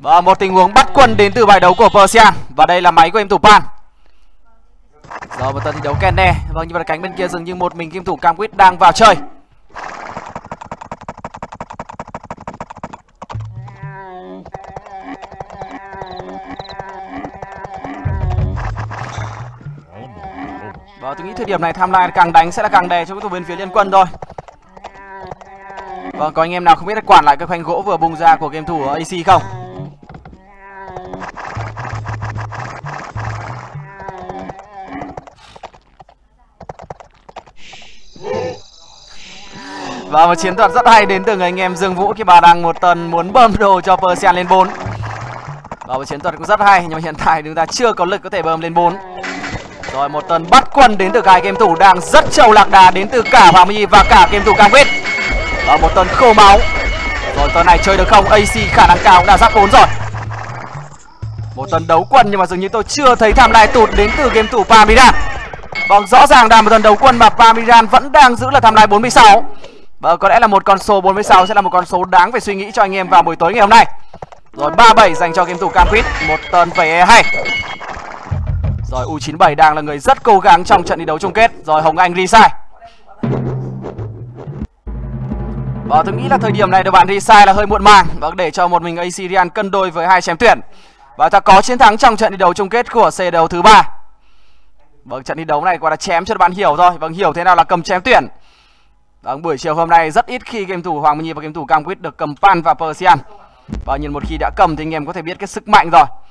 Và một tình huống bắt quân đến từ bài đấu của Persian. Và đây là máy của game thủ Pan. Rồi một tần thi đấu Kenne. Vâng, như vậy là cánh bên kia dường như một mình game thủ Camquid đang vào chơi. Và tôi nghĩ thời điểm này timeline càng đánh sẽ là càng đè cho các thủ bên phía Liên Quân thôi. Vâng, có anh em nào không biết quản lại cái khoanh gỗ vừa bung ra của game thủ AC không? Và một chiến thuật rất hay đến từ người anh em Dương Vũ khi bà đang một tần muốn bơm đồ cho Persian lên 4. Và một chiến thuật cũng rất hay, nhưng mà hiện tại chúng ta chưa có lực có thể bơm lên 4. Rồi một tần bắt quân đến từ hai game thủ đang rất trâu lạc đà đến từ cả Hoàng Minh và cả game thủ Camquid. Và một tần khô máu. Rồi tần này chơi được không? AC khả năng cao cũng đã giáp 4 rồi. Một tần đấu quân nhưng mà dường như tôi chưa thấy timeline tụt đến từ game thủ Parmiran. Vâng, rõ ràng là một tần đấu quân mà Parmiran vẫn đang giữ là timeline 46. Vâng, có lẽ là một con số 46 sẽ là một con số đáng phải suy nghĩ cho anh em vào buổi tối ngày hôm nay. Rồi 3-7 dành cho game thủ Camquid. Một tần phải hay. Rồi U97 đang là người rất cố gắng trong trận thi đấu chung kết. Rồi Hồng Anh resign. Và tôi nghĩ là thời điểm này đội bạn resign là hơi muộn màng. Và để cho một mình AC Rian cân đôi với hai chém tuyển. Và ta có chiến thắng trong trận thi đấu chung kết của C đấu thứ 3. Vâng, trận thi đấu này gọi là chém cho bạn hiểu thôi. Vâng, hiểu thế nào là cầm chém tuyển. Vâng, buổi chiều hôm nay rất ít khi game thủ Hoàng Minh và game thủ Camquid được cầm Pan và Persian. Và nhìn một khi đã cầm thì anh em có thể biết cái sức mạnh rồi.